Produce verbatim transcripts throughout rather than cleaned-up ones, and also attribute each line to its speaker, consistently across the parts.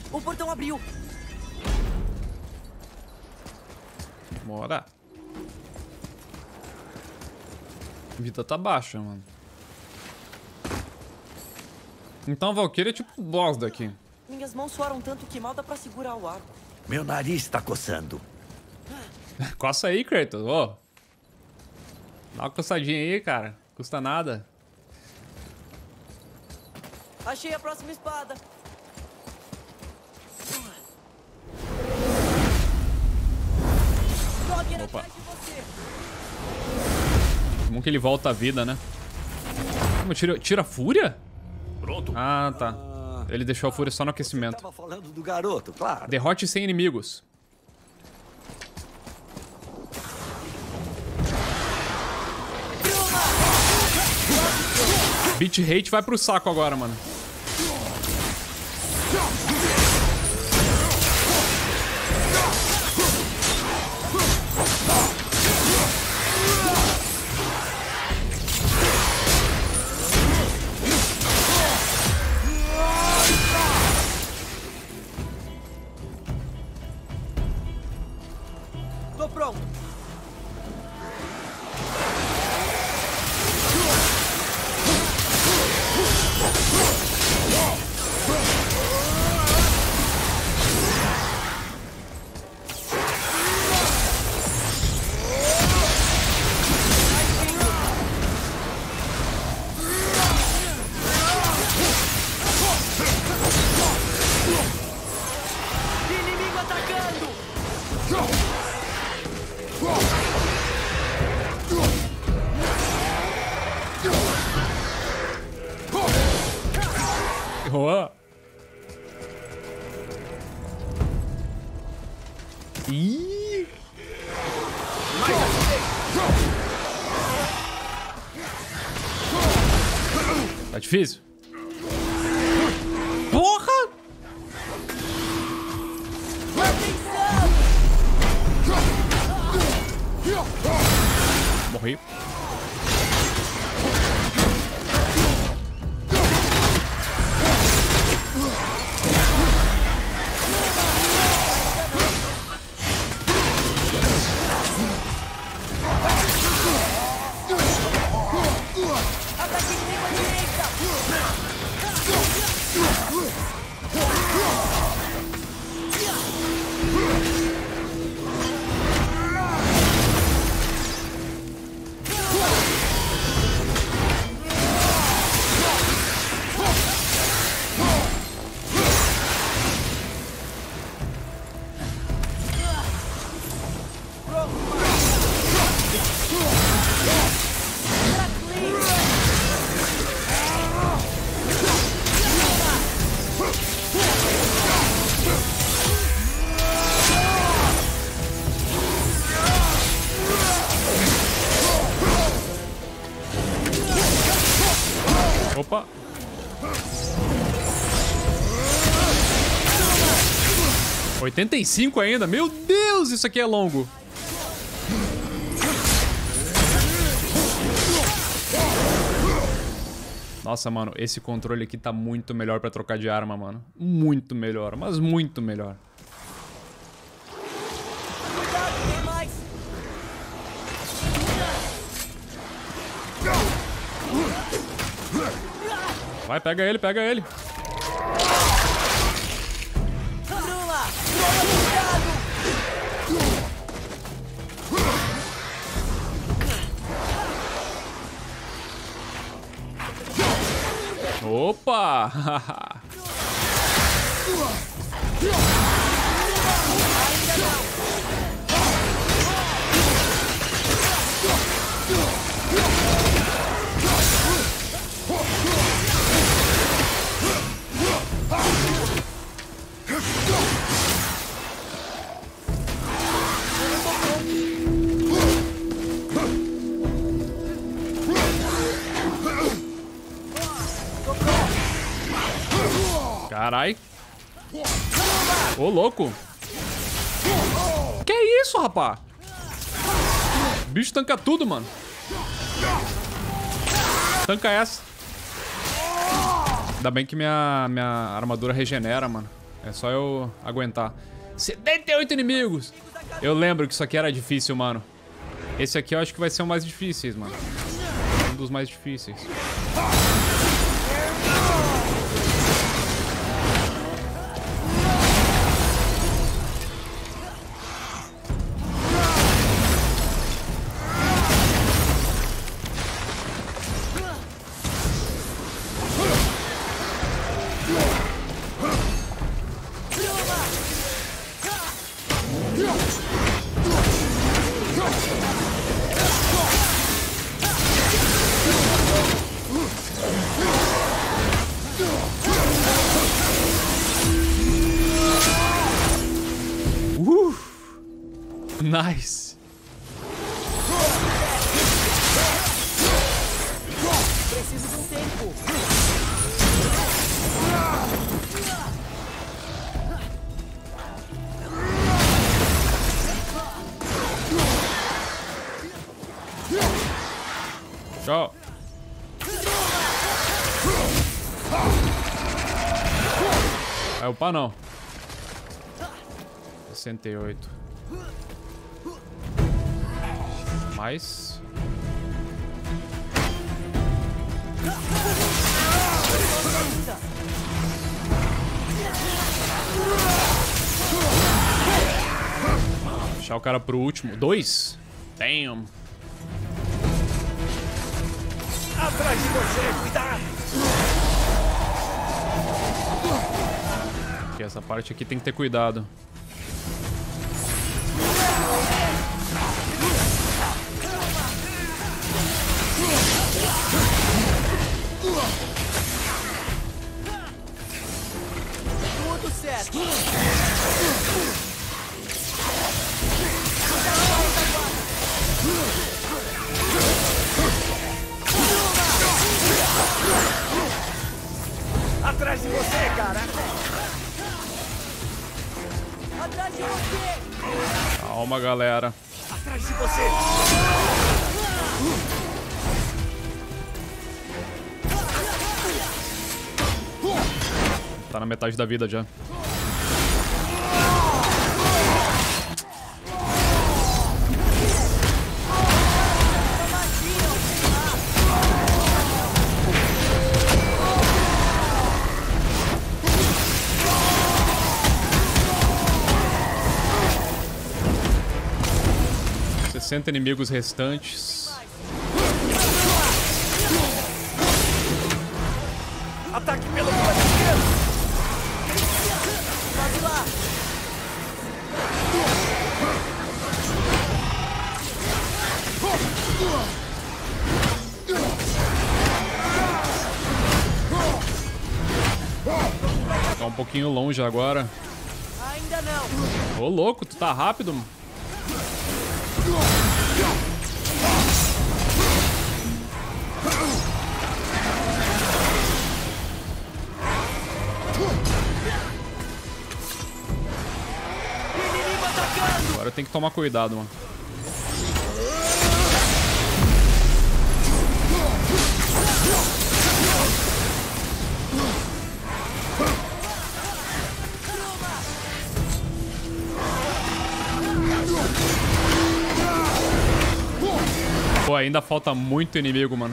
Speaker 1: O portão abriu.
Speaker 2: Bora. A vida tá baixa, mano. Então a Valkyria é tipo o boss daqui.
Speaker 1: Minhas mãos suaram tanto que mal dá pra segurar o arco.
Speaker 3: Meu nariz tá coçando.
Speaker 2: Coça aí, Kratos. Ô. Dá uma coçadinha aí, cara. Custa nada.
Speaker 1: Achei a próxima espada. Dogger
Speaker 2: Opa.
Speaker 1: atrás de você.
Speaker 2: Como que ele volta à vida, né? Como tira, tira a fúria?
Speaker 3: Pronto.
Speaker 2: Ah, tá. Ele deixou a fúria só no
Speaker 3: Você
Speaker 2: aquecimento.
Speaker 3: tava falando do garoto, claro.
Speaker 2: Derrote sem inimigos. Beat rate vai pro saco agora, mano.
Speaker 1: Tô pronto. Inimigo atacando.
Speaker 2: Boa. Ih. Tá difícil? Porra! Morri.
Speaker 1: Ataque inimigo à direita.
Speaker 2: Opa. oitenta e cinco ainda? Meu Deus, isso aqui é longo. Nossa, mano, esse controle aqui tá muito melhor pra trocar de arma, mano. Muito melhor, mas muito melhor.
Speaker 1: Cuidado, tem mais.
Speaker 2: Vai, pega ele, pega ele.
Speaker 1: Brula, Brula, cuidado.
Speaker 2: Opa!
Speaker 1: Ainda não.
Speaker 2: Carai. Ô, louco. Que isso, rapá? O bicho tanca tudo, mano. Tanca essa. Ainda bem que minha, minha armadura regenera, mano. É só eu aguentar. setenta e oito inimigos! Eu lembro que isso aqui era difícil, mano. Esse aqui eu acho que vai ser o mais difícil, mano. Um dos mais difíceis. Nice.
Speaker 1: Preciso de um tempo.
Speaker 2: Tchau. Vai upar não. sessenta e oito. Mais. Deixar o cara pro último. Dois? Damn.
Speaker 3: Atrás de você, cuidado!
Speaker 2: Aqui, essa parte aqui tem que ter cuidado.
Speaker 1: Tudo certo.
Speaker 3: Atrás de você, cara!
Speaker 1: Atrás de você.
Speaker 2: Calma, galera.
Speaker 3: Atrás de você!
Speaker 2: Tá na metade da vida já. sessenta inimigos restantes.
Speaker 3: Ataque pelo lado esquerdo!
Speaker 1: Pode lá.
Speaker 2: Tá um pouquinho longe agora.
Speaker 1: Ainda não.
Speaker 2: Ô, louco, tu tá rápido, mano.
Speaker 1: Inimigo atacando.
Speaker 2: Agora tem que tomar cuidado, mano. Pô, ainda falta muito inimigo, mano.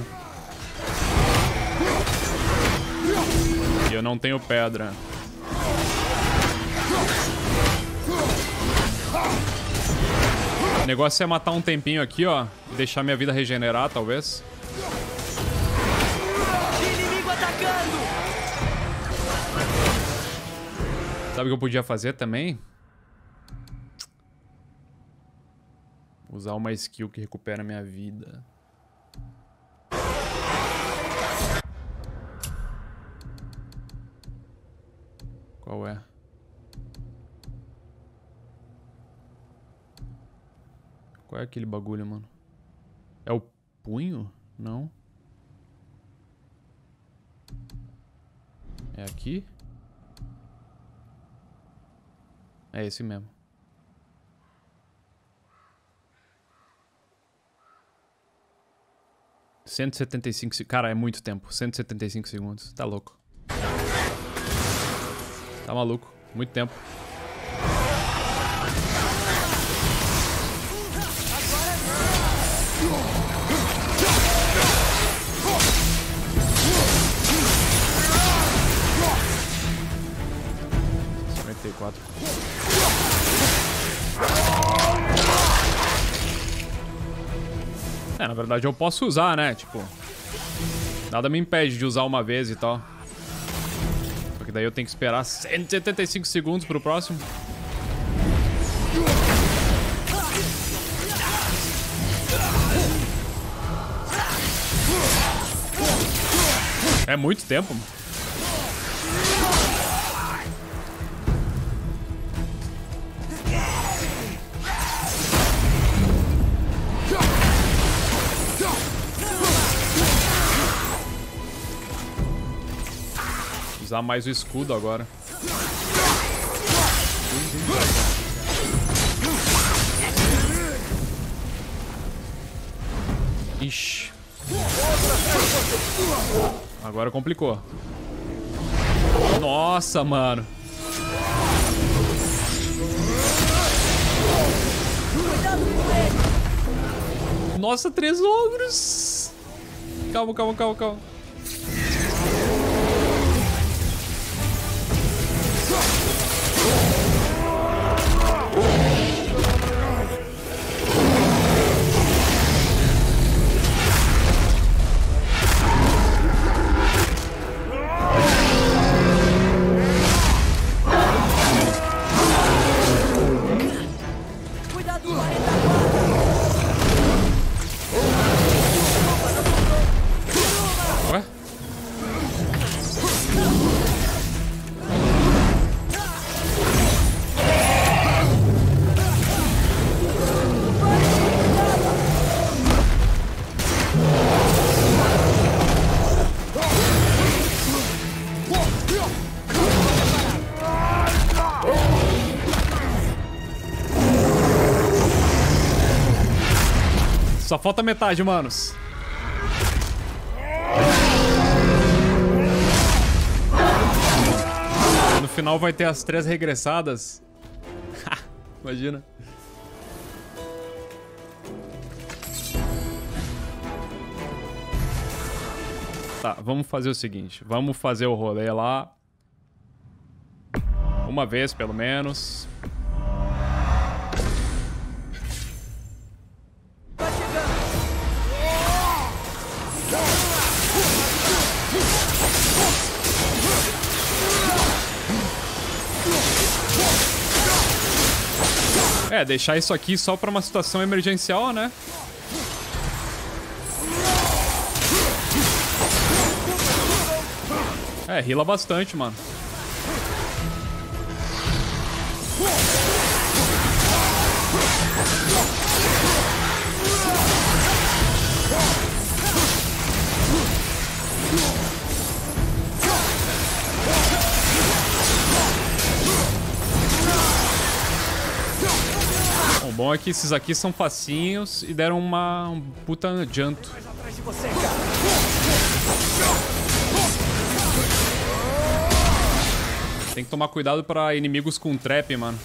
Speaker 2: E eu não tenho pedra. O negócio é matar um tempinho aqui, ó. E deixar minha vida regenerar, talvez.
Speaker 1: Inimigo atacando.
Speaker 2: Sabe o que eu podia fazer também? Usar uma skill que recupera minha vida. Qual é? Qual é aquele bagulho, mano? É o punho? Não. É aqui? É esse mesmo. cento e setenta e cinco segundos. Cara, é muito tempo. cento e setenta e cinco segundos. Tá louco. Tá maluco. Muito tempo. cinquenta e quatro. É, na verdade eu posso usar, né? Tipo, nada me impede de usar uma vez e tal. Só que daí eu tenho que esperar cento e setenta e cinco segundos pro próximo. É muito tempo, mano. Usar mais o escudo agora. Ixi. Agora complicou. Nossa, mano. Nossa, três ogros. Calma, calma, calma, calma. Só falta metade, manos. No final vai ter as três regressadas. Imagina. Tá, vamos fazer o seguinte. Vamos fazer o rolê lá. Uma vez, pelo menos. É, deixar isso aqui só pra uma situação emergencial, né? É, heala bastante, mano. O bom é que esses aqui são facinhos e deram uma um puta adianto. Tem que tomar cuidado pra inimigos com trap, mano.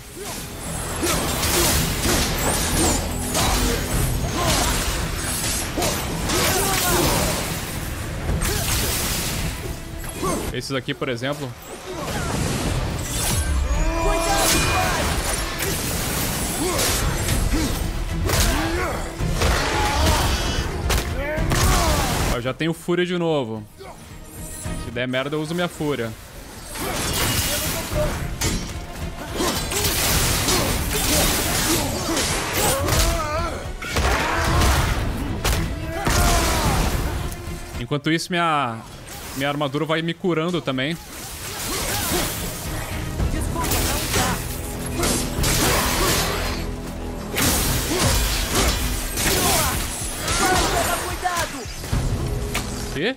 Speaker 2: Esses aqui, por exemplo. Eu já tenho fúria de novo. Se der merda, eu uso minha fúria. Enquanto isso, minha, minha armadura vai me curando também. Quê?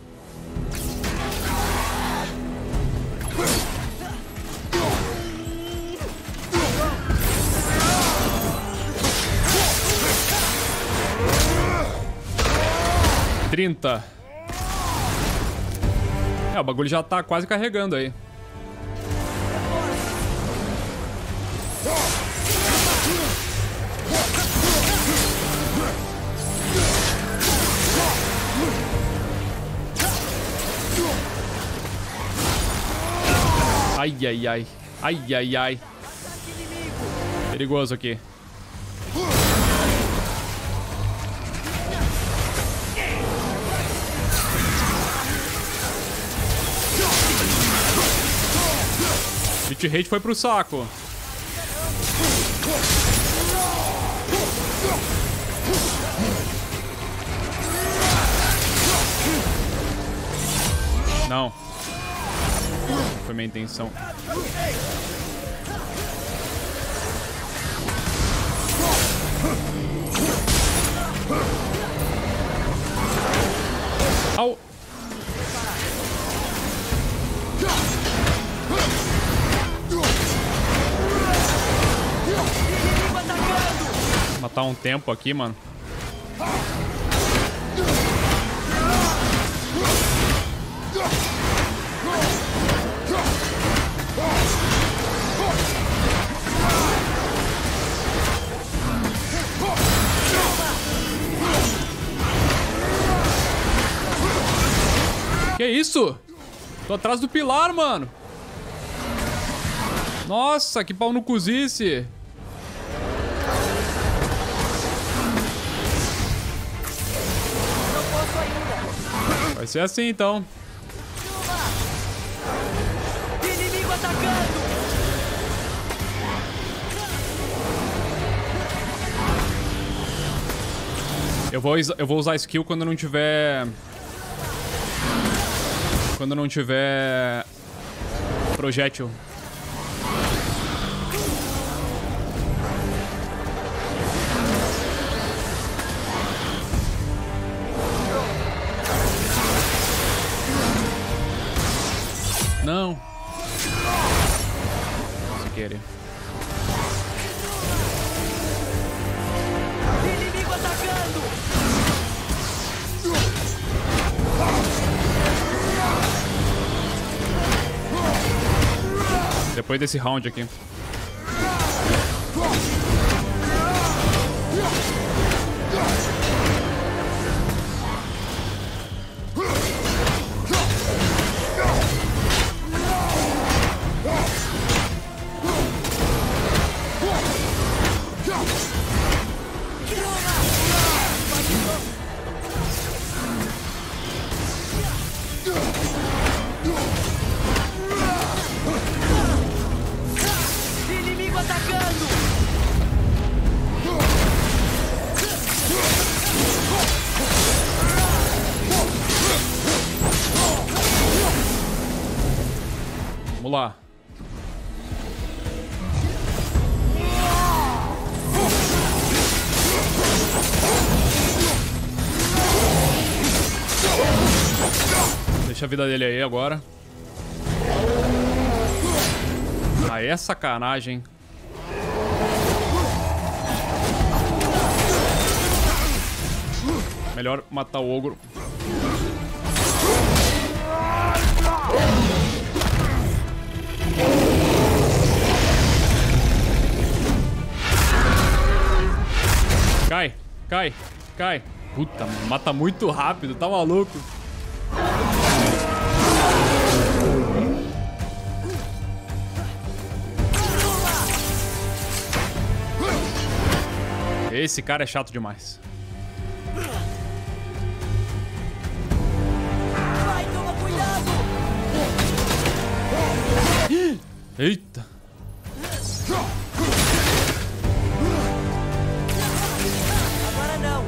Speaker 2: trinta. É, o bagulho já tá quase carregando aí. Ai, ai, ai. Ai, ai, ai. Perigoso aqui. Hit rate foi pro saco. Não. Não foi minha intenção. Au. Matar um tempo aqui, mano. Que isso? Tô atrás do pilar, mano. Nossa, que pau no cozice.
Speaker 1: Não posso ainda.
Speaker 2: Vai ser assim, então.
Speaker 1: Inimigo atacando.
Speaker 2: Eu vou, eu vou usar skill quando não tiver... Quando não tiver... projétil. Não. Se querer.
Speaker 1: Inimigo atacando.
Speaker 2: Depois desse round aqui.
Speaker 1: Inimigo atacando.
Speaker 2: Vamos lá. Deixa a vida dele aí agora. Aí é sacanagem. Melhor matar o ogro. Cai, cai, cai. Puta, mano, mata muito rápido, tá maluco? Esse cara é chato demais.
Speaker 1: Vai, toma cuidado.
Speaker 2: Eita.
Speaker 1: Agora não.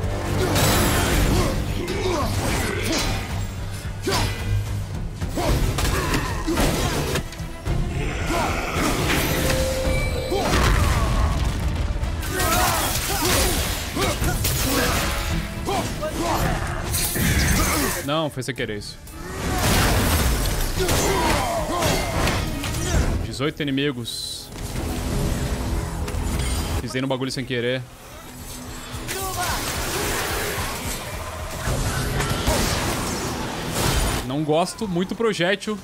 Speaker 2: Não, foi sem querer isso. dezoito inimigos. Pisei no bagulho sem querer. Não gosto, muito projétil.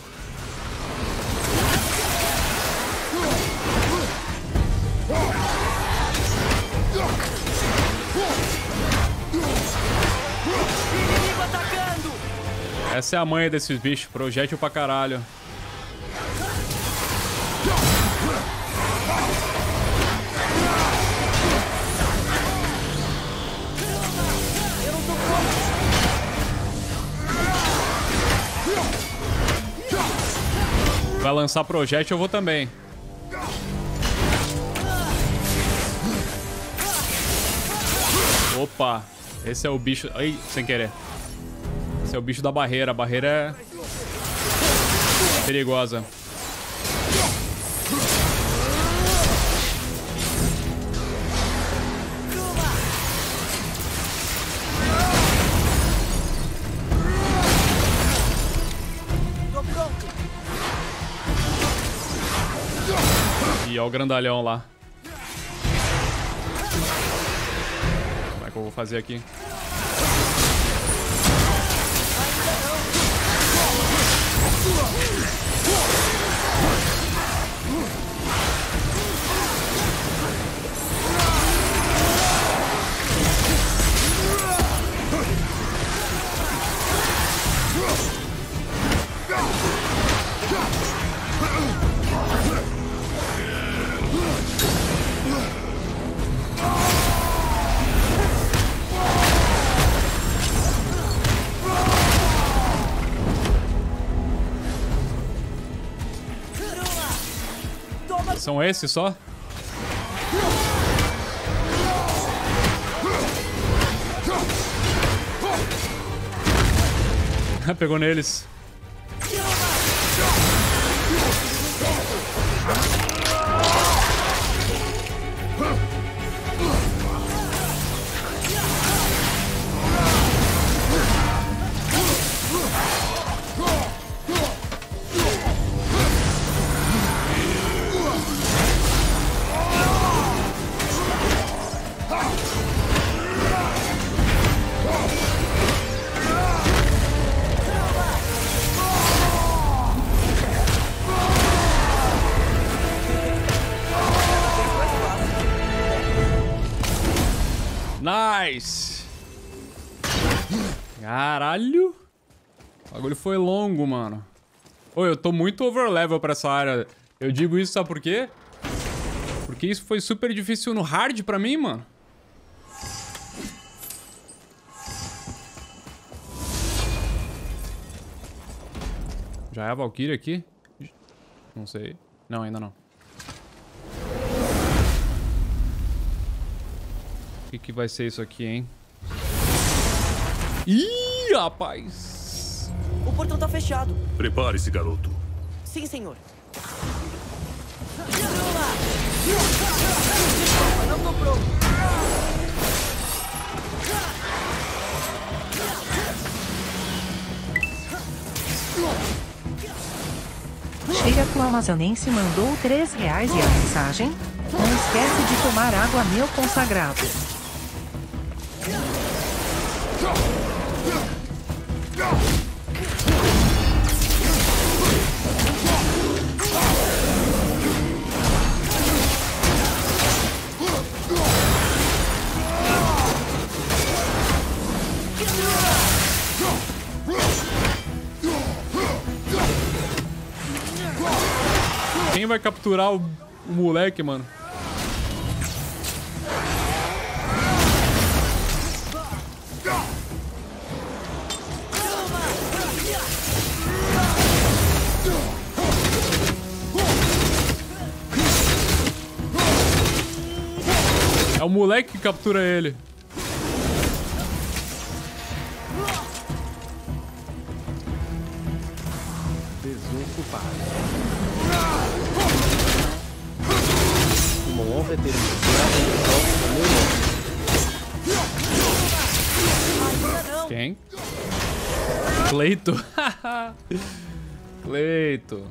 Speaker 2: Essa é a manha desses bichos. Projétil pra caralho. Vai lançar projétil, eu vou também. Opa, esse é o bicho... Ai, sem querer. Esse é o bicho da barreira. A barreira é perigosa. E ó o grandalhão lá. Como é que eu vou fazer aqui? São esses só? Pegou neles. Nice! Caralho! O bagulho foi longo, mano. Ô, eu tô muito overlevel pra essa área. Eu digo isso, sabe por quê? Porque isso foi super difícil no hard pra mim, mano. Já é a Valkyrie aqui? Não sei. Não, ainda não. O que, que vai ser isso aqui, hein? Ih, rapaz!
Speaker 1: O portão tá fechado.
Speaker 3: Prepare-se, garoto.
Speaker 1: Sim, senhor. Não tô pronto.
Speaker 4: Cheirato Amazonense mandou três reais e a mensagem: não esquece de tomar água, meu consagrado.
Speaker 2: Quem vai capturar o, o moleque, mano? É o moleque que captura ele.
Speaker 5: Desocupado. Uma honra ter um meu
Speaker 2: Quem? Cleito. Cleito.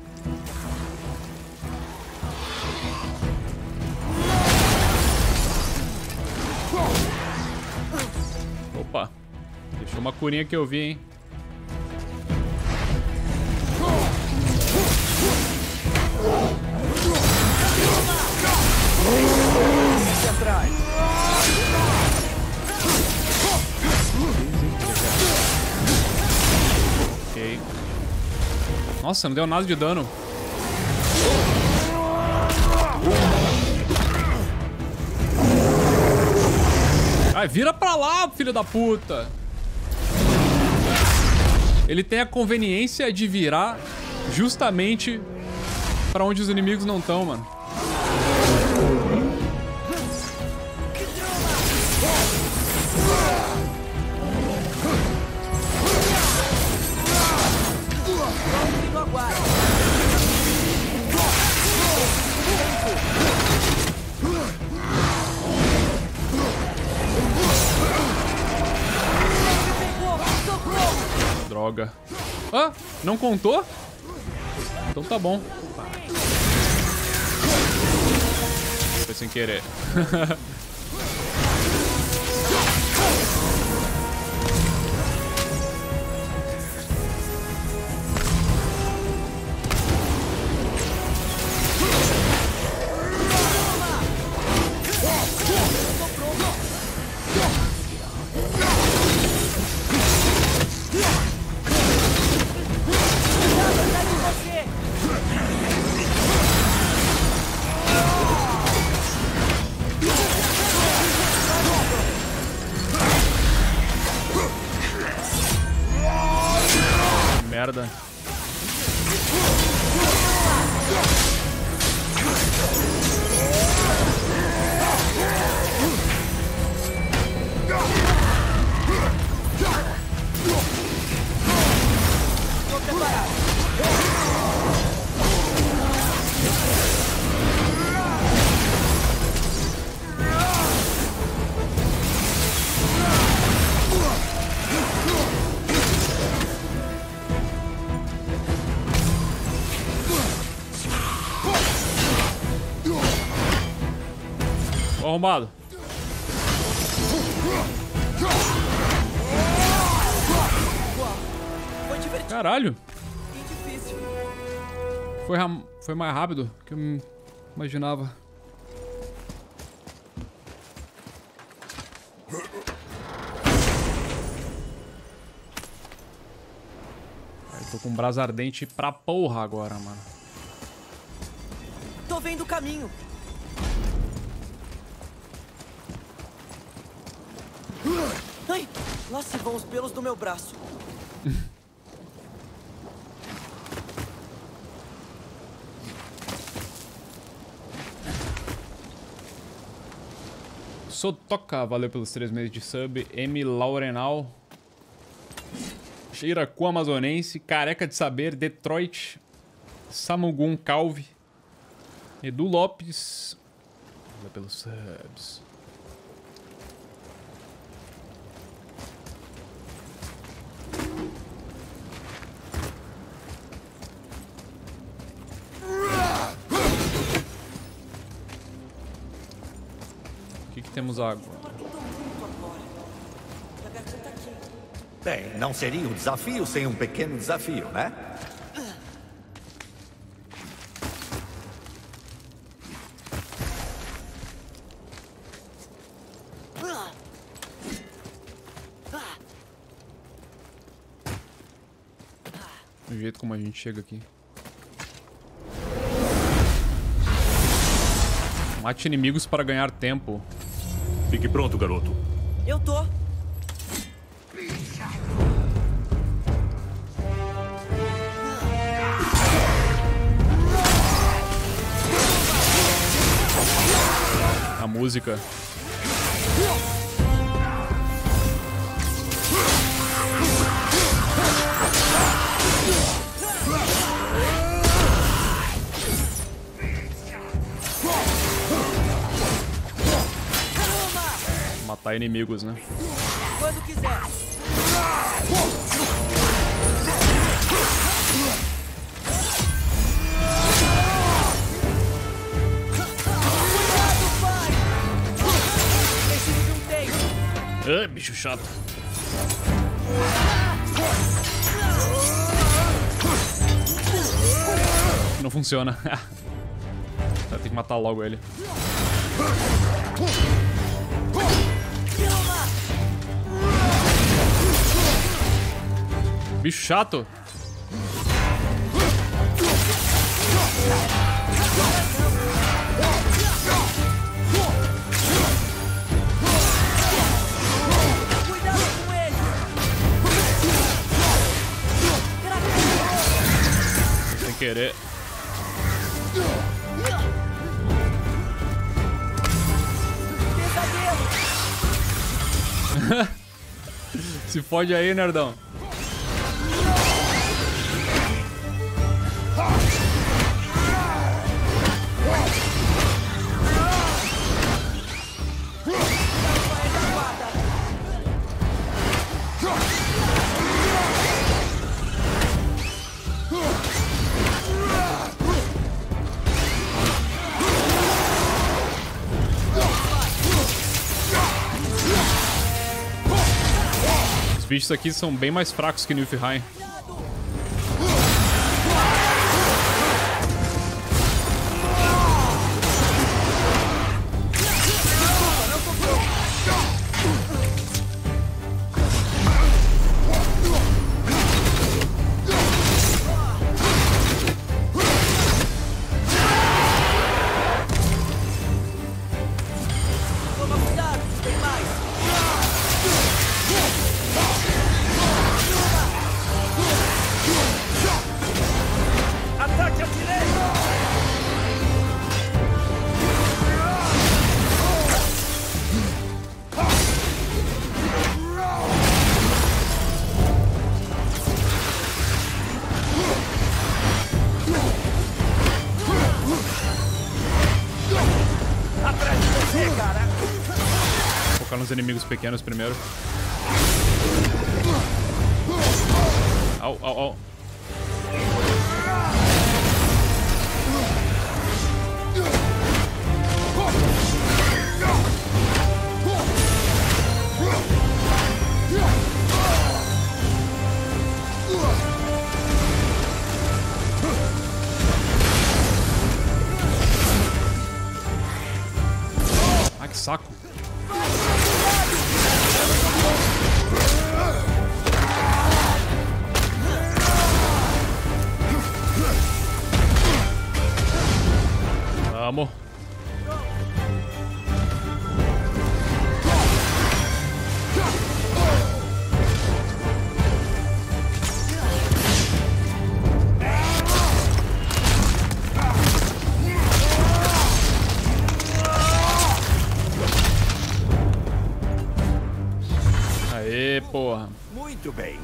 Speaker 2: Opa. Deixou uma curinha que eu vi, hein?
Speaker 3: Atrás.
Speaker 2: Nossa, não deu nada de dano. Ai, vira pra lá, filho da puta. Ele tem a conveniência de virar justamente pra onde os inimigos não estão, mano. Droga. Ah, não contou? Então tá bom. Foi sem querer. Merda.
Speaker 1: Tô preparado.
Speaker 2: Arrombado.
Speaker 1: Foi divertido
Speaker 2: Caralho.
Speaker 1: e difícil.
Speaker 2: Foi, ram... Foi mais rápido que eu imaginava. Aí, tô com um brasa ardente pra porra agora, mano.
Speaker 1: Tô vendo o caminho. Ai, lá se vão os pelos do meu braço.
Speaker 2: Sotoca, valeu pelos três meses de sub. M. Laurenal. Cheiracu Amazonense. Careca de Saber. Detroit. Samugun Calvi. Edu Lopes. Valeu pelos subs. O que que temos agora?
Speaker 6: Bem, não seria um desafio sem um pequeno desafio, né?
Speaker 2: Do jeito como a gente chega aqui. Mate inimigos para ganhar tempo.
Speaker 3: Fique pronto, garoto.
Speaker 1: Eu tô.
Speaker 2: A música. Matar inimigos, né?
Speaker 1: Quando quiser. Cuidado, pai! Preciso de um tempo.
Speaker 2: Ah, bicho chato. Não funciona. Vai ter que matar logo ele. Bicho chato. querer. Se fode aí, nerdão. Os bichos aqui são bem mais fracos que Nilfheim.
Speaker 1: Toma cuidado, tem mais. Ataque à direita! Atrás de você, cara!
Speaker 2: Focar nos inimigos pequenos primeiro. Au, au, au. Ah, que saco. Vamos. Aê, porra.
Speaker 6: Muito bem.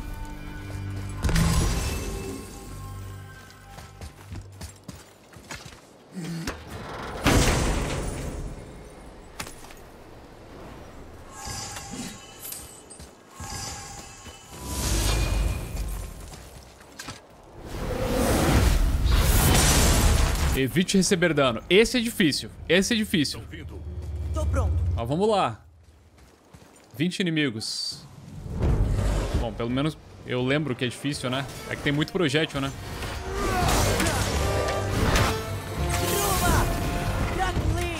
Speaker 2: Evite receber dano. Esse é difícil. Esse é difícil.
Speaker 1: Tô pronto.
Speaker 2: Mas vamos lá. vinte inimigos. Bom, pelo menos eu lembro que é difícil, né? É que tem muito projétil, né?
Speaker 1: Uma! Gatling!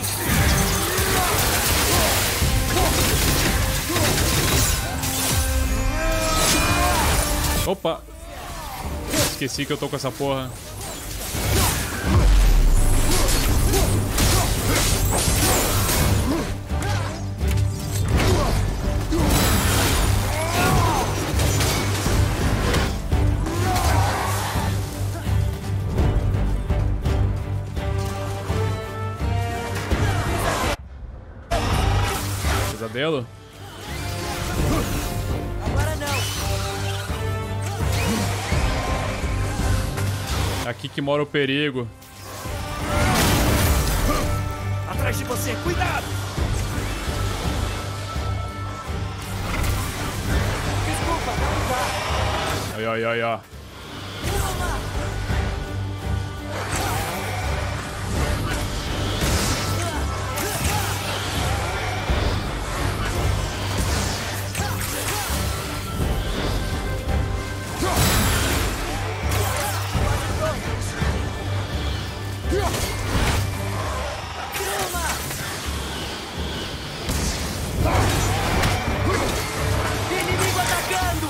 Speaker 2: Opa! Esqueci que eu tô com essa porra. Pesadelo?
Speaker 1: Agora não.
Speaker 2: É aqui que mora o perigo.
Speaker 6: Atrás de você, cuidado!
Speaker 1: Desculpa, não dá.
Speaker 2: Ai, ai, ai, ai.
Speaker 1: Inimigo atacando!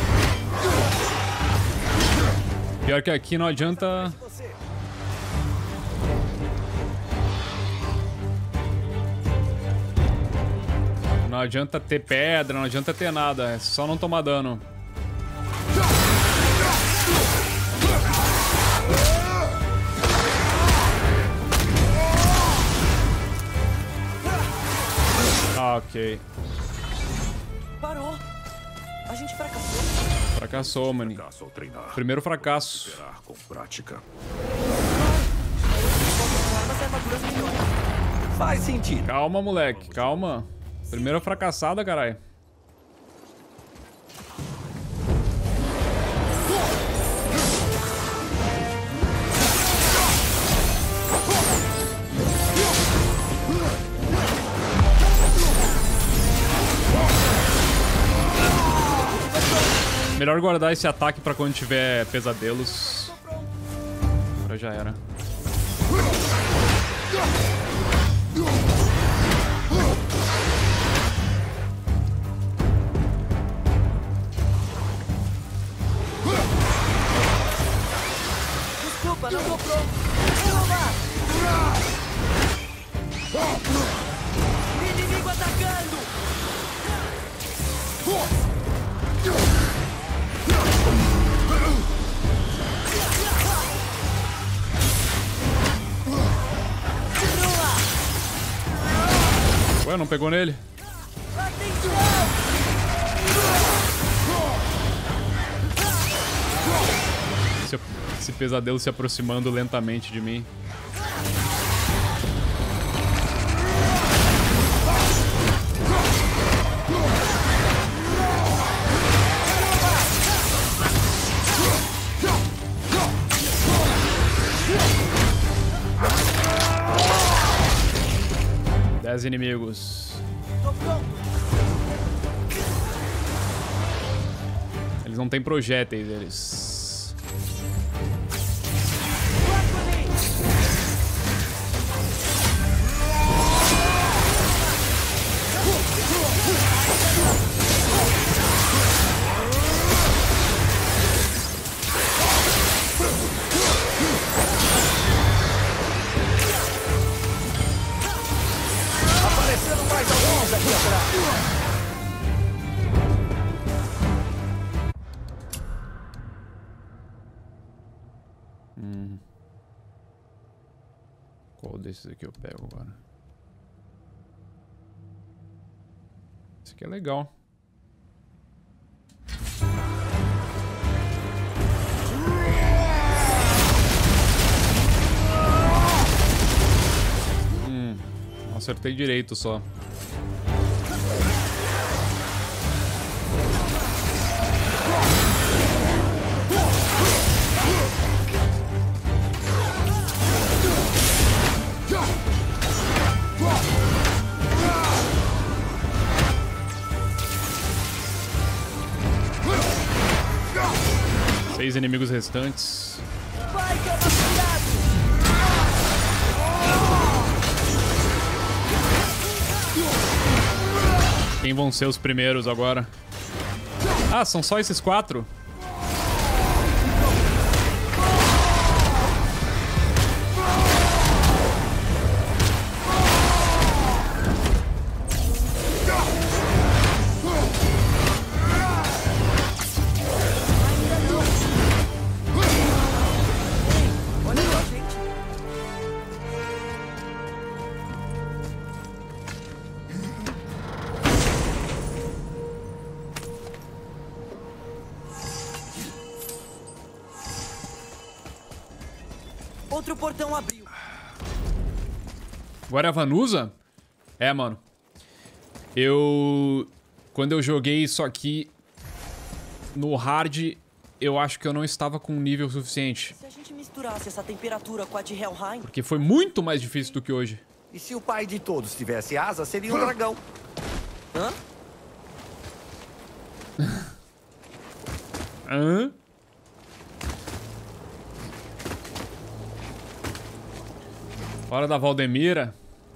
Speaker 2: Pior que aqui não adianta. Não adianta ter pedra, não adianta ter nada. É só não tomar dano. Ah, ok.
Speaker 1: Parou. A gente fracassou.
Speaker 2: Fracassou, mano.
Speaker 3: Fracasso ao treinar.
Speaker 2: Primeiro fracasso.
Speaker 3: Superar com prática.
Speaker 1: Armas e armaduras melhores.
Speaker 6: Faz sentido.
Speaker 2: Calma, moleque. Calma. Primeira fracassada, caralho. Melhor guardar esse ataque pra quando tiver pesadelos. Agora já era.
Speaker 1: Desculpa, não tô pronto. Toma! Inimigo atacando!
Speaker 2: Ué, não pegou nele? Esse, esse pesadelo se aproximando lentamente de mim. Dez inimigos. Eles não têm projéteis, eles.
Speaker 6: Aparecendo mais alguns aqui atrás.
Speaker 2: Hum. Qual desses aqui eu pego agora? Esse aqui é legal. Hum. Acertei direito só. Seis inimigos restantes.
Speaker 1: Vai, capacidade!
Speaker 2: Quem vão ser os primeiros agora? Ah, são só esses quatro?
Speaker 1: Olha lá, gente. Outro portão abriu.
Speaker 2: Agora é a Vanusa? É, mano. Eu... Quando eu joguei isso aqui no hard, eu acho que eu não estava com um nível suficiente.
Speaker 1: Se a gente misturasse essa temperatura com a de Helheim,
Speaker 2: Porque foi muito mais difícil do que hoje.
Speaker 6: E se o pai de todos tivesse asa, seria um dragão.
Speaker 1: hã?
Speaker 2: Hã? Hora da Valdemira.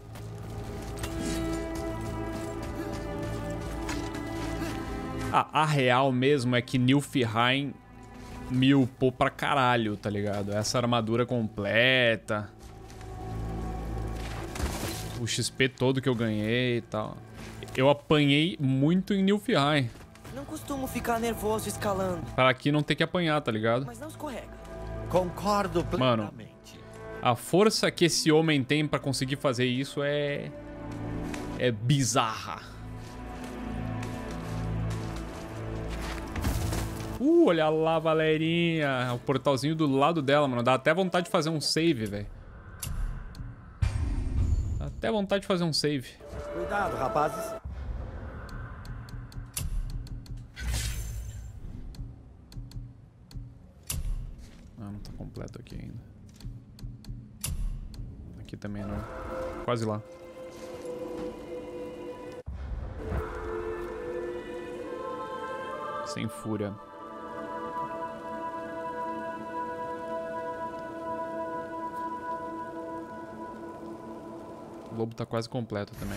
Speaker 2: Ah, a real mesmo é que Nilfheim me upou pra caralho, tá ligado? Essa armadura completa. O X P todo que eu ganhei e tal. Eu apanhei muito em Nilfheim.
Speaker 1: Não costumo ficar nervoso escalando,
Speaker 2: Para aqui não ter que apanhar, tá ligado?
Speaker 1: mas não escorrega.
Speaker 6: Concordo
Speaker 2: Mano.
Speaker 6: plenamente.
Speaker 2: A força que esse homem tem pra conseguir fazer isso é... É bizarra. Uh, olha lá, Valerinha. O portalzinho do lado dela, mano. Dá até vontade de fazer um save, velho. Dá até vontade de fazer um save.
Speaker 6: Cuidado, rapazes.
Speaker 2: Ah, não tá completo aqui ainda. Aqui também não. Quase lá. Sem fúria. O lobo tá quase completo também.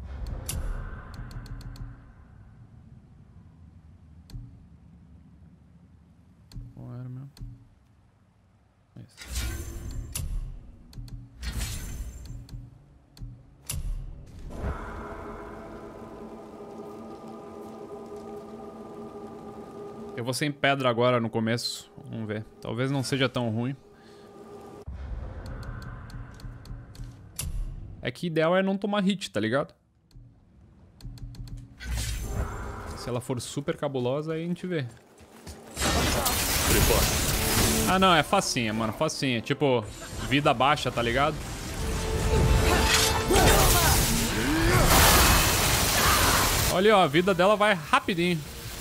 Speaker 2: Qual era mesmo? Esse. Eu vou sem pedra agora no começo. Vamos ver. Talvez não seja tão ruim. É que o ideal é não tomar hit, tá ligado? Se ela for super cabulosa, aí a gente vê. Ah, não. É facinha, mano. Facinha. Tipo, vida baixa, tá ligado? Olha, ó. A vida dela vai rapidinho.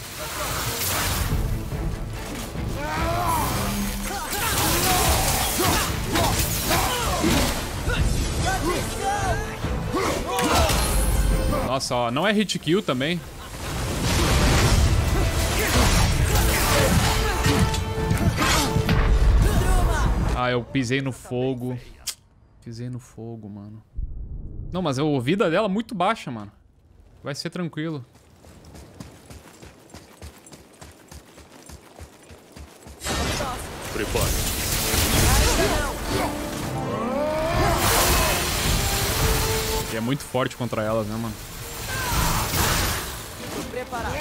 Speaker 2: Nossa, ó, não é hit kill também. Ah, eu pisei no fogo. Pisei no fogo, mano. Não, mas a vida dela é muito baixa, mano. Vai ser tranquilo.
Speaker 3: Prepare.
Speaker 2: E é muito forte contra elas, né, mano?
Speaker 1: Preparado.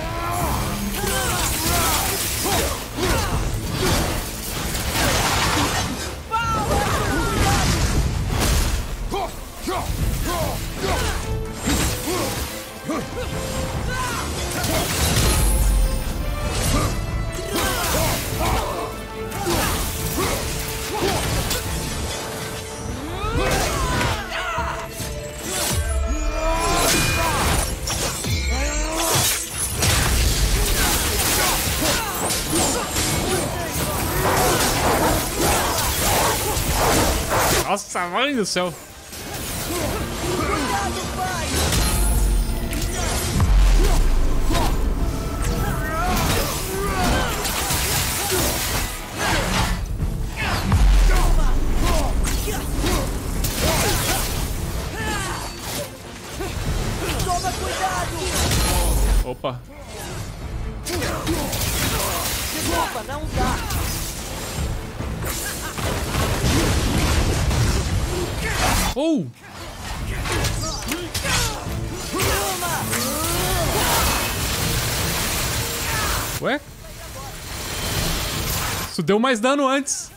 Speaker 2: Nossa, mãe do céu.
Speaker 1: Toma cuidado!
Speaker 2: Opa.
Speaker 1: Opa, não dá!
Speaker 2: Oh! Ué? Isso deu mais dano antes.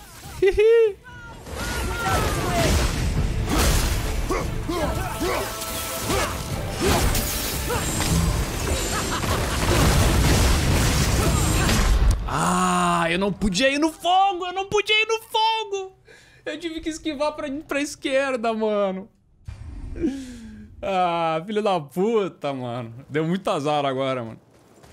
Speaker 2: Ah, eu não podia ir no fogo! Eu não podia ir no fogo! Eu tive que esquivar pra, pra esquerda, mano. Ah, filho da puta, mano. Deu muito azar agora, mano.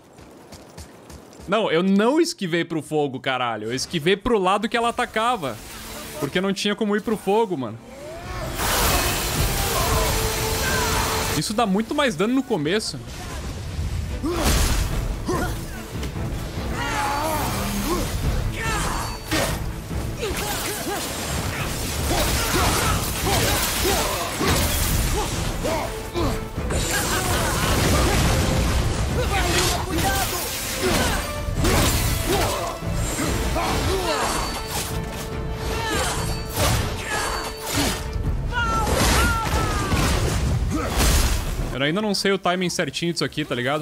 Speaker 2: Não, eu não esquivei pro fogo, caralho. Eu esquivei pro lado que ela atacava. Porque não tinha como ir pro fogo, mano. Isso dá muito mais dano no começo. Eu Eu ainda não sei o timing certinho disso aqui, tá ligado?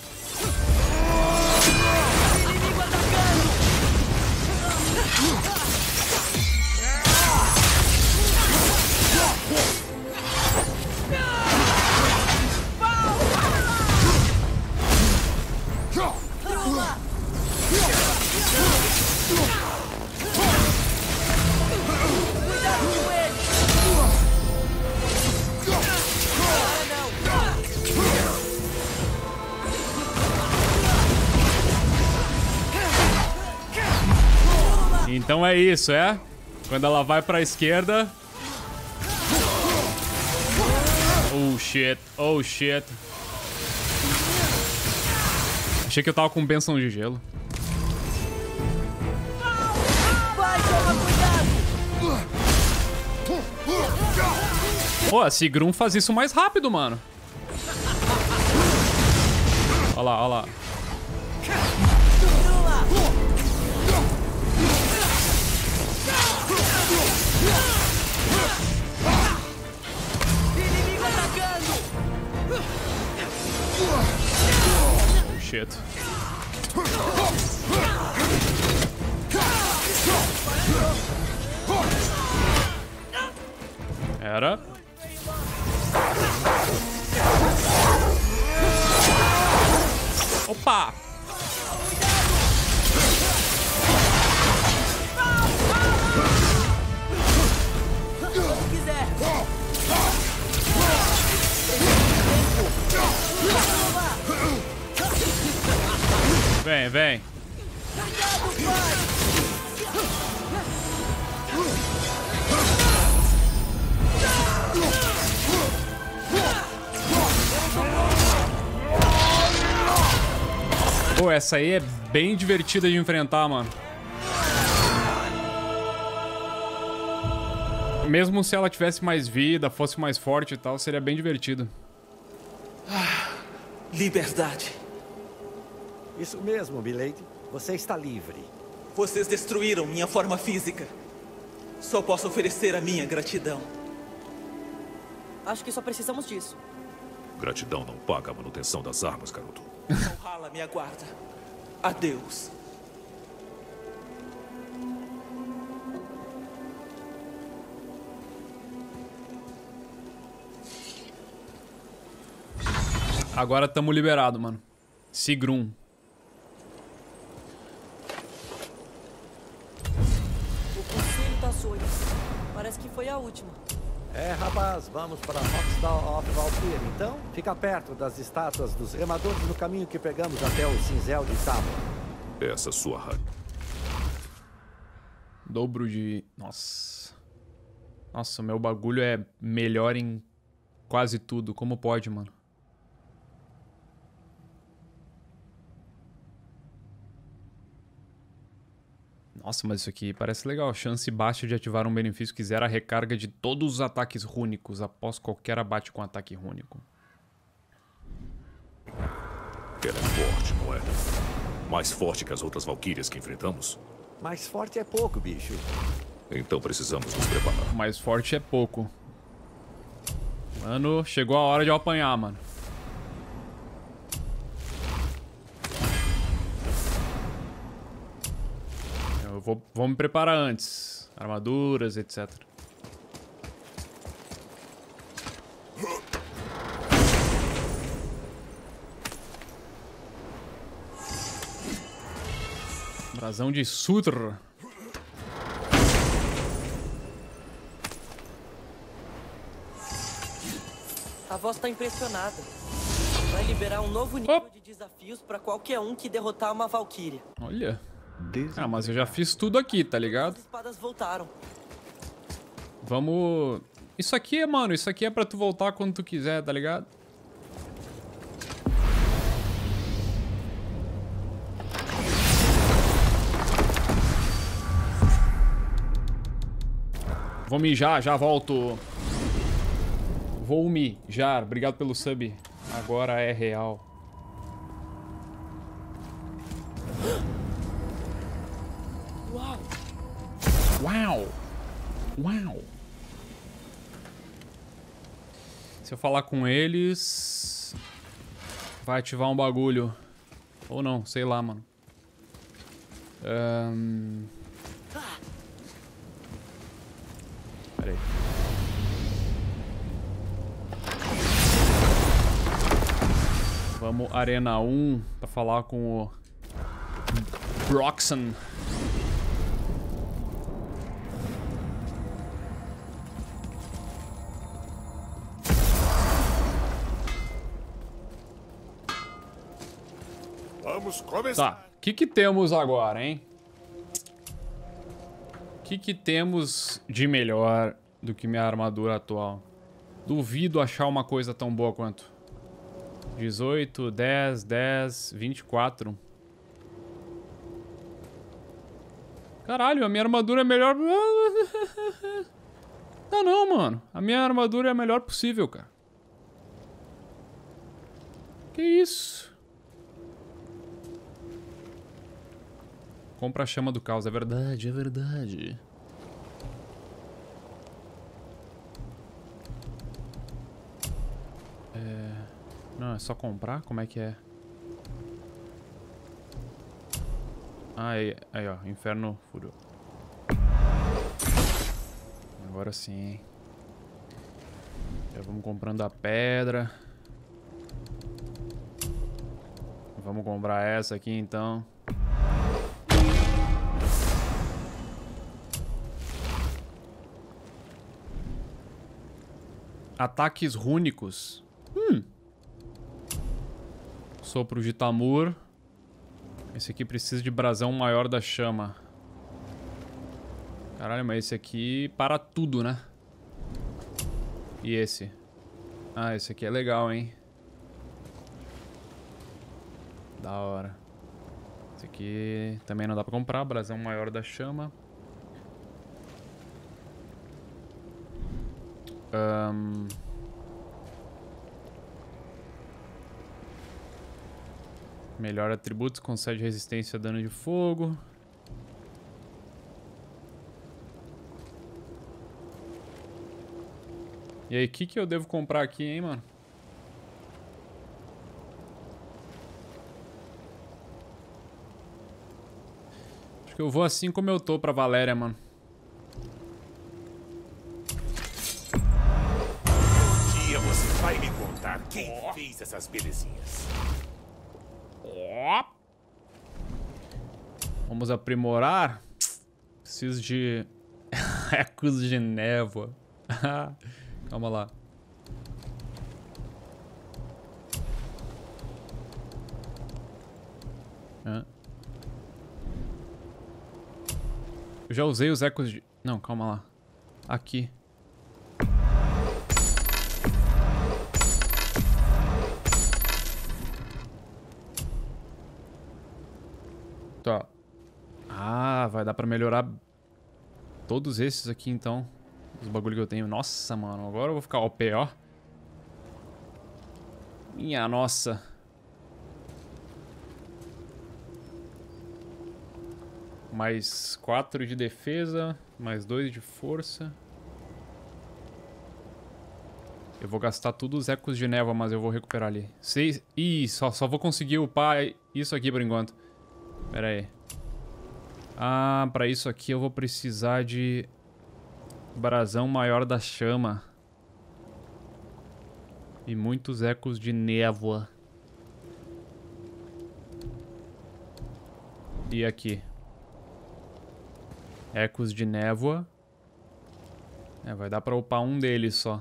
Speaker 1: Inimigo atacando!
Speaker 2: Então é isso, é? Quando ela vai pra esquerda... Oh, shit. Oh, shit. Achei que eu tava com bênção de gelo.
Speaker 1: Vai, toma cuidado!
Speaker 2: Pô, a Sigrun faz isso mais rápido, mano. Olha lá, olha lá.
Speaker 1: Inimigo atacando!
Speaker 2: Oh, shit. Era. Opa!
Speaker 1: Como quiser!
Speaker 2: Vem, vem. Pô, essa aí é bem divertida de enfrentar, mano. Mesmo se ela tivesse mais vida, fosse mais forte e tal, seria bem divertido.
Speaker 7: Liberdade.
Speaker 6: Isso mesmo, Milady. Você está livre.
Speaker 7: Vocês destruíram minha forma física. Só posso oferecer a minha gratidão.
Speaker 1: Acho que só precisamos disso.
Speaker 3: Gratidão não paga a manutenção das armas, garoto.
Speaker 7: Valhalla me aguarda. Adeus.
Speaker 2: Agora tamo liberado, mano. Sigrun.
Speaker 1: O conselho das Sonhos. Parece que foi a última.
Speaker 6: É, rapaz, vamos para Roxdal of Valkyr, então? Fica perto das estátuas dos remadores no caminho que pegamos até o cinzel de Tábua.
Speaker 3: Essa sua rainha.
Speaker 2: Dobro de... Nossa. Nossa, meu bagulho é melhor em quase tudo. Como pode, mano? Nossa, mas isso aqui parece legal. Chance baixa de ativar um benefício que zera a recarga de todos os ataques rúnicos após qualquer abate com ataque rúnico.
Speaker 3: Ela é forte, não é? Mais forte que as outras valquírias que enfrentamos?
Speaker 6: Mais forte é pouco, bicho.
Speaker 3: Então precisamos nos preparar.
Speaker 2: Mais forte é pouco. Mano, chegou a hora de eu apanhar, mano. Eu vou, vou me preparar antes. Armaduras, etcétera. Brasão de Sutra.
Speaker 1: A voz tá impressionada. Vai liberar um novo nível
Speaker 2: Oh.
Speaker 1: de desafios pra qualquer um que derrotar uma Valkyria.
Speaker 2: Olha. Ah, mas eu já fiz tudo aqui, tá ligado?
Speaker 1: As espadas voltaram.
Speaker 2: Vamos... Isso aqui é, mano, isso aqui é pra tu voltar quando tu quiser, tá ligado? Vou mijar, já volto. Vou mijar, obrigado pelo sub. Agora é real.
Speaker 1: Uau!
Speaker 2: Uau! Uau! Se eu falar com eles... vai ativar um bagulho. Ou não, sei lá, mano. Um... Pera aí. Vamos Arena um pra falar com o Broxan.
Speaker 3: Vamos começar.
Speaker 2: Tá, o que que temos agora, hein? O que que temos de melhor do que minha armadura atual? Duvido achar uma coisa tão boa quanto. dezoito, dez, dez, vinte e quatro. Caralho, a minha armadura é melhor... Tá não, mano. A minha armadura é a melhor possível, cara. Que isso? Compra a chama do caos. É verdade, é verdade. É... Não, é só comprar? Como é que é? Ah, aí, aí ó. Inferno furou. Agora sim. Já vamos comprando a pedra. Vamos comprar essa aqui então. Ataques rúnicos. Hum. Sopro de Tamur. Esse aqui precisa de brasão maior da chama. Caralho, mas esse aqui para tudo, né? E esse? Ah, esse aqui é legal, hein? Da hora. Esse aqui também não dá pra comprar. Brasão maior da chama. Um... Melhora atributos, concede resistência a dano de fogo. E aí, o que que eu devo comprar aqui, hein, mano? Acho que eu vou assim como eu tô pra Valéria, mano.
Speaker 3: Um dia você vai me contar quem oh. fez essas belezinhas.
Speaker 2: Ó. Vamos aprimorar. Preciso de ecos de névoa. Calma lá. Hã? Eu já usei os ecos de... Não, calma lá. Aqui. Tá. Ah, vai dar pra melhorar todos esses aqui, então. Os bagulho que eu tenho. Nossa, mano. Agora eu vou ficar O P, ó. Minha nossa. Mais quatro de defesa. Mais dois de força. Eu vou gastar tudo os ecos de névoa, mas eu vou recuperar ali. Seis... Ih, só, só vou conseguir upar isso aqui por enquanto. Pera aí. Ah, pra isso aqui eu vou precisar de... brasão maior da chama. E muitos ecos de névoa. E aqui. Ecos de névoa. É, vai dar pra upar um deles só.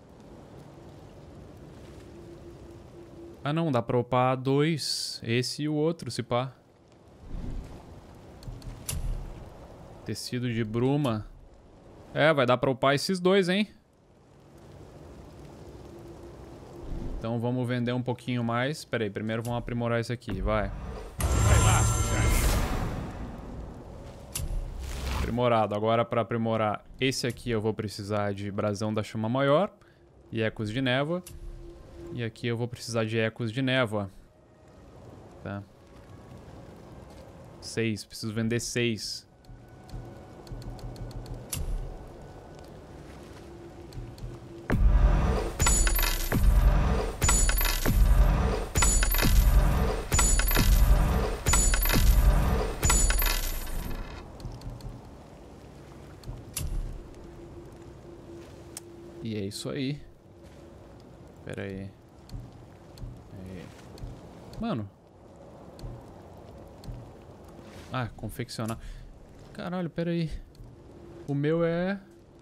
Speaker 2: Ah não, dá pra upar dois. Esse e o outro, se pá. Tecido de bruma. É, vai dar pra upar esses dois, hein? Então vamos vender um pouquinho mais. Pera aí, primeiro vamos aprimorar esse aqui, vai.
Speaker 3: Vai lá,
Speaker 2: aprimorado. Agora para aprimorar esse aqui eu vou precisar de brasão da chama maior e ecos de névoa. E aqui eu vou precisar de ecos de névoa. Tá. Seis, preciso vender seis. E é isso aí. Pera aí. aí. Mano. Ah, confeccionar. Caralho, pera aí. O meu é...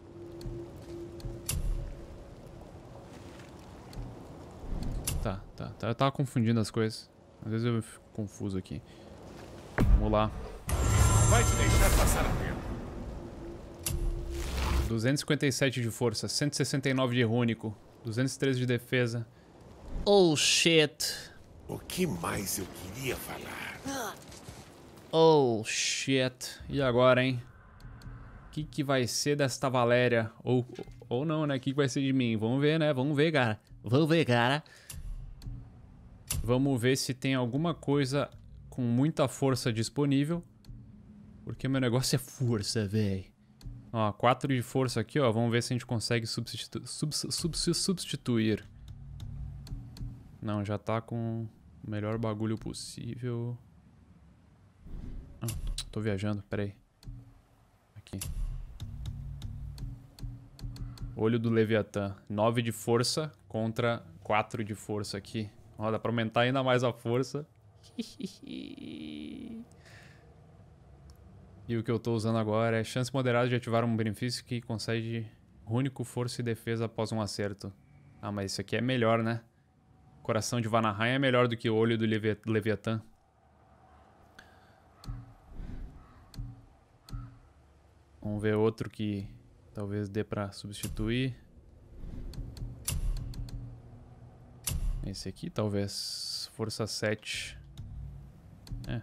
Speaker 2: Tá, tá, tá. Eu tava confundindo as coisas. Às vezes eu fico confuso aqui. Vamos lá.
Speaker 3: Vai te deixar passar a tempo.
Speaker 2: duzentos e cinquenta e sete de força, cento e sessenta e nove de rúnico, duzentos e treze de defesa. Oh, shit.
Speaker 3: O que mais eu queria falar?
Speaker 2: Oh, shit. E agora, hein? O que, que vai ser desta Valéria? Ou, ou não, né? O que, que vai ser de mim? Vamos ver, né? Vamos ver, cara. Vamos ver, cara. Vamos ver se tem alguma coisa com muita força disponível. Porque meu negócio é força, velho. Ó, quatro de força aqui, ó. Vamos ver se a gente consegue substitu sub sub substituir. Não, já tá com o melhor bagulho possível. Ah, tô viajando, peraí. Aqui. Olho do Leviatã. nove de força contra quatro de força aqui. Ó, dá pra aumentar ainda mais a força. E o que eu tô usando agora é chance moderada de ativar um benefício que concede único força e defesa após um acerto. Ah, mas isso aqui é melhor, né? Coração de Vanaheim é melhor do que o olho do Levi Leviatã. Vamos ver outro que talvez dê pra substituir. Esse aqui, talvez. Força sete. É.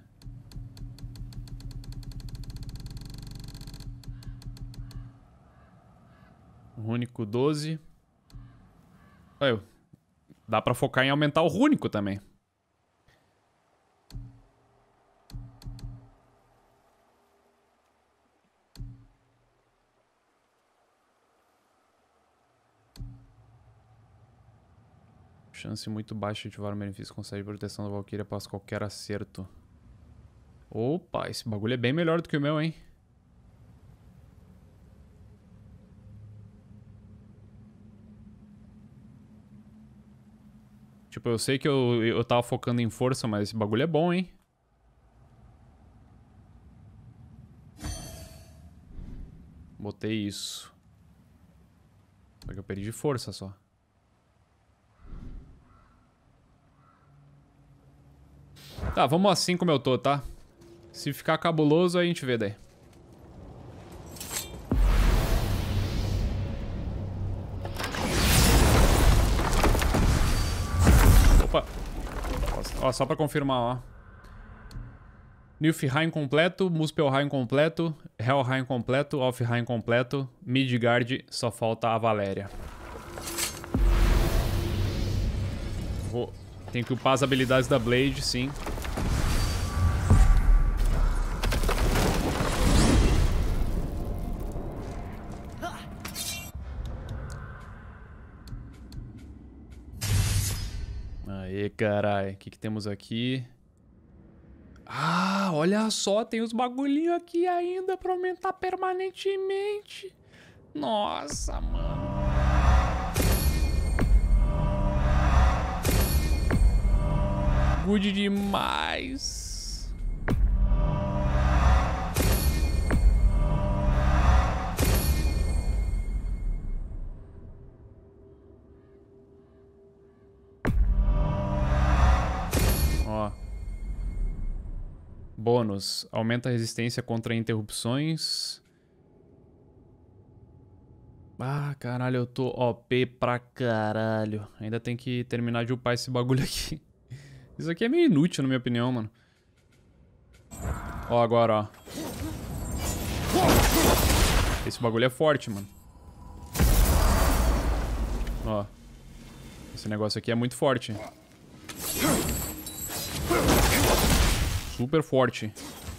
Speaker 2: Rúnico doze. Olha, dá pra focar em aumentar o rúnico também. Chance muito baixa de ativar o benefício concede proteção da Valkyria após qualquer acerto. Opa, esse bagulho é bem melhor do que o meu, hein? Tipo, eu sei que eu, eu tava focando em força, mas esse bagulho é bom, hein? Botei isso. Só que eu perdi força só. Tá, vamos assim como eu tô, tá? Se ficar cabuloso, aí a gente vê daí. Opa. Ó, só pra confirmar, ó. Nilfheim completo, Muspelheim completo, Helheim completo, Alfheim completo, Midgard, só falta a Valéria. Vou... Tem que upar as habilidades da Blade, sim. Aê, carai. O que, que temos aqui? Ah, olha só. Tem os bagulhinhos aqui ainda pra aumentar permanentemente. Nossa, mano. Good demais. Ó. Bônus. Aumenta a resistência contra interrupções. Ah, caralho, eu tô O P pra caralho. Ainda tem que terminar de upar esse bagulho aqui. Isso aqui é meio inútil, na minha opinião, mano. Ó, agora, ó. Esse bagulho é forte, mano. Ó. Esse negócio aqui é muito forte. Super forte.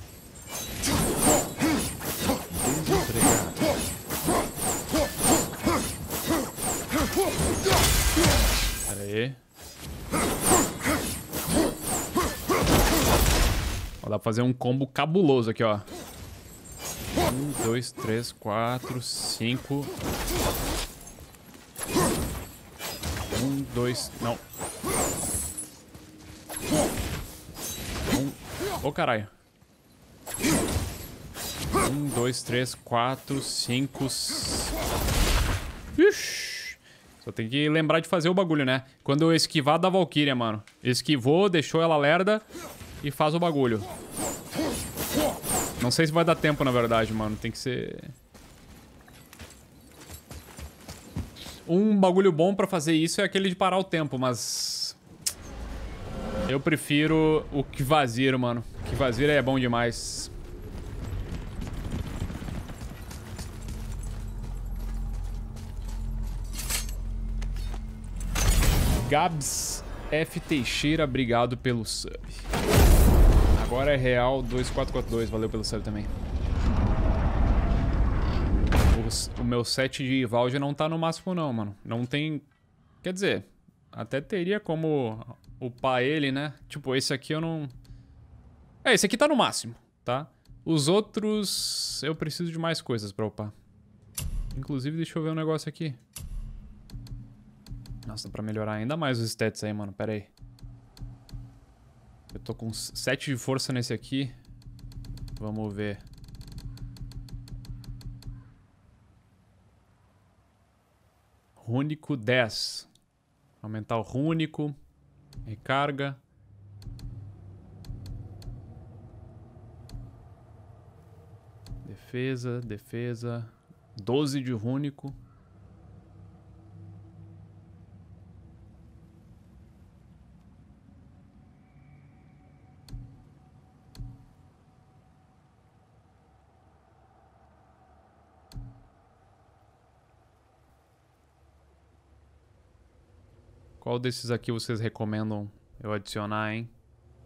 Speaker 2: Pera aí. Ó, dá pra fazer um combo cabuloso aqui, ó. Um, dois, três, quatro, cinco. Um, dois... Não. Um... Ô, caralho. Um, dois, três, quatro, cinco... Ixi. Só tem que lembrar de fazer o bagulho, né? Quando eu esquivar da Valkyria, mano. Esquivou, deixou ela lerda e faz o bagulho. Não sei se vai dar tempo, na verdade, mano. Tem que ser... Um bagulho bom pra fazer isso é aquele de parar o tempo, mas... Eu prefiro o Kvasir, mano. O Kvasir é bom demais. Gabs F. Teixeira, obrigado pelo sub. Agora é real dois quatro quatro dois, valeu pelo sub também. O, o meu set de Valve não tá no máximo não, mano. Não tem... Quer dizer, até teria como upar ele, né? Tipo, esse aqui eu não... É, esse aqui tá no máximo, tá? Os outros... Eu preciso de mais coisas pra upar. Inclusive, deixa eu ver um negócio aqui. Nossa, dá pra melhorar ainda mais os stats aí, mano. Pera aí. Eu tô com sete de força nesse aqui. Vamos ver. Rúnico dez. Aumentar o rúnico. Recarga. Defesa, defesa. doze de rúnico. Qual desses aqui vocês recomendam eu adicionar, hein?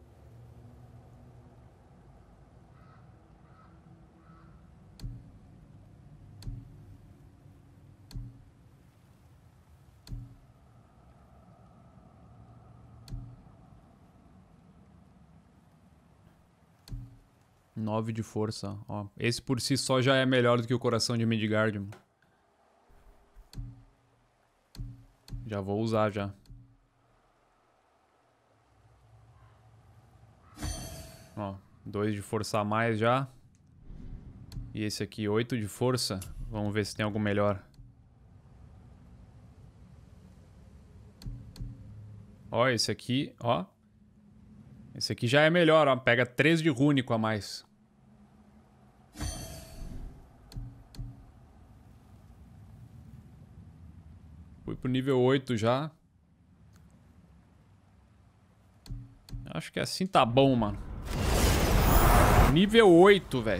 Speaker 2: nove de força, ó. Esse por si só já é melhor do que o coração de Midgard, mano. Já vou usar, já. Ó, dois de força a mais já. E esse aqui, oito de força. Vamos ver se tem algo melhor. Ó, esse aqui, ó. Esse aqui já é melhor, ó. Pega três de rúnico a mais. Fui pro nível oito já. Acho que assim tá bom, mano. Nível oito, velho.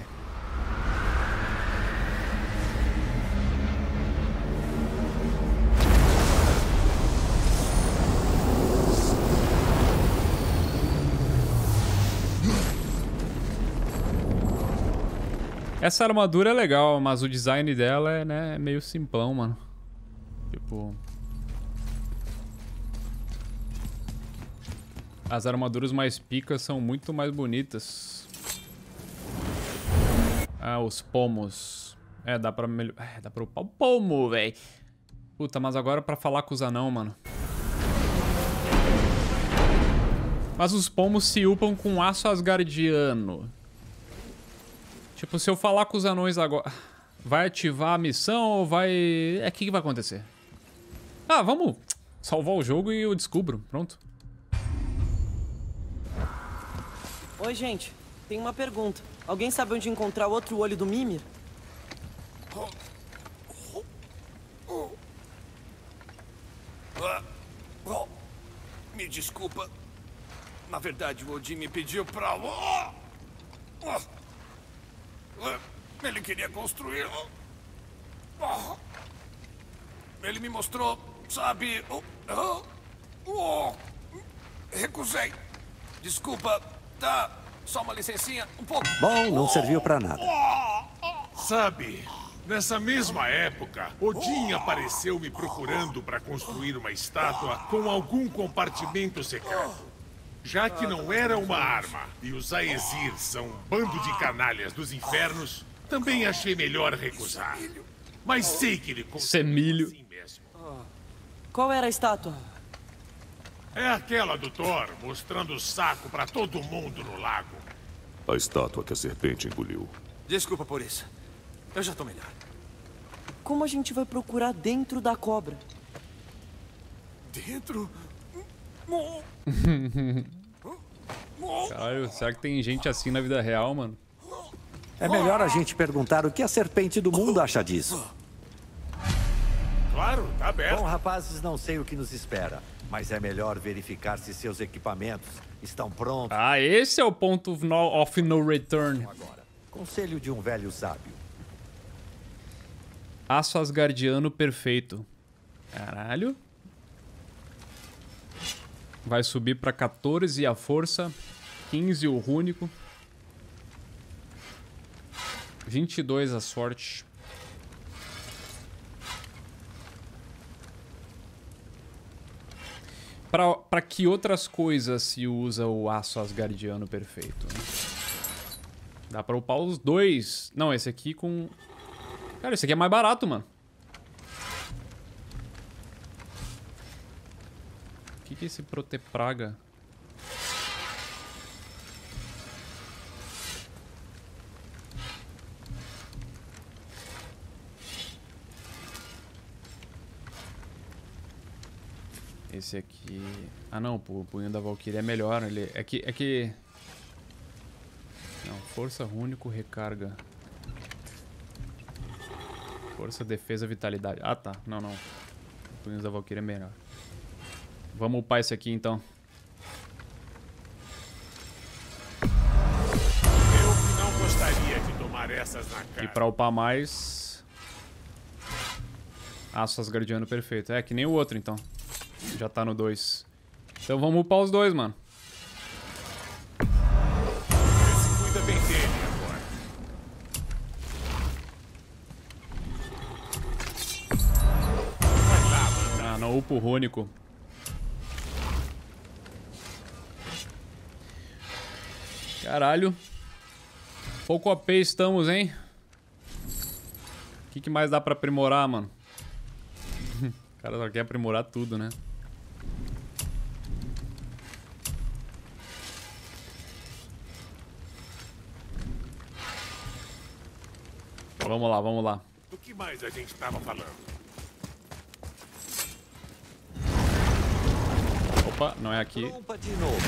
Speaker 2: Essa armadura é legal, mas o design dela é, né, meio simplão, mano. Tipo... As armaduras mais picas são muito mais bonitas. Ah, os pomos. É, dá pra melhorar... É, dá pra upar o pomo, velho. Puta, mas agora pra falar com os anão, mano. Mas os pomos se upam com aço asgardiano. Tipo, se eu falar com os anões agora... Vai ativar a missão ou vai... É, o que, que vai acontecer? Ah, vamos salvar o jogo e eu descubro. Pronto.
Speaker 1: Oi, gente. Tem uma pergunta. Alguém sabe onde encontrar o outro olho do Mimir?
Speaker 3: Me desculpa. Na verdade, o Odin me pediu pra... Ele queria construir... Ele me mostrou, sabe... Recusei. Desculpa, tá? Só uma licencinha, um pouco.
Speaker 6: Bom, não serviu pra nada.
Speaker 8: Sabe, nessa mesma época, Odin apareceu me procurando para construir uma estátua com algum compartimento secreto. Já que não era uma arma e os Aesir são um bando de canalhas dos infernos, também achei melhor recusar. Mas sei que ele
Speaker 2: Semilho.
Speaker 8: assim mesmo.
Speaker 1: Qual era a estátua?
Speaker 8: É aquela do Thor, mostrando o saco pra todo mundo no lago.
Speaker 3: A estátua que a serpente engoliu.
Speaker 9: Desculpa por isso. Eu já tô melhor.
Speaker 1: Como a gente vai procurar dentro da cobra?
Speaker 9: Dentro?
Speaker 2: Caralho, será que tem gente assim na vida real, mano?
Speaker 6: É melhor a gente perguntar o que a serpente do mundo acha disso.
Speaker 8: Claro, tá aberto.
Speaker 6: Bom, rapazes, não sei o que nos espera, mas é melhor verificar se seus equipamentos estão prontos.
Speaker 2: Ah, esse é o ponto no, of no return.
Speaker 6: Agora, conselho de um velho sábio.
Speaker 2: Aço asgardiano perfeito. Caralho. Vai subir pra quatorze a força, quinze o rúnico, vinte e dois a sorte. Pra, pra que outras coisas se usa o aço asgardiano perfeito? Dá pra upar os dois. Não, esse aqui com... Cara, esse aqui é mais barato, mano. O que que é esse protepraga? Esse aqui... Ah, não, o punho da Valkyria é melhor. Ele... É que... É que... Não, força, rúnico, recarga. Força, defesa, vitalidade. Ah, tá. Não, não. O punho da Valkyria é melhor. Vamos upar esse aqui, então.
Speaker 8: Eu não gostaria de tomar essas na cara.
Speaker 2: E pra upar mais... Aço asgardiano perfeito. É, que nem o outro, então. Já tá no dois. Então vamos upar os dois, mano.
Speaker 8: Esse cuida bem dele agora. Vai lá, mano.
Speaker 2: Ah, não upa o rúnico. Caralho. Pouco A P estamos, hein? O que, que mais dá pra aprimorar, mano? O cara só quer aprimorar tudo, né? Vamos lá, vamos lá.
Speaker 8: Do que mais a gente tava falando?
Speaker 2: Opa, não é aqui.
Speaker 6: Trompa de novo.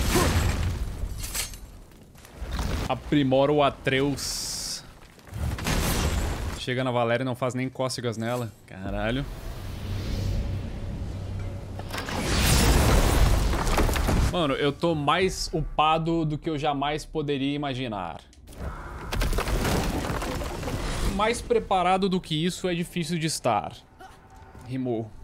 Speaker 2: Aprimora o Atreus. Chega na Valéria e não faz nem cócegas nela. Caralho. Mano, eu tô mais upado do que eu jamais poderia imaginar. Mais preparado do que isso é difícil de estar. Rimou.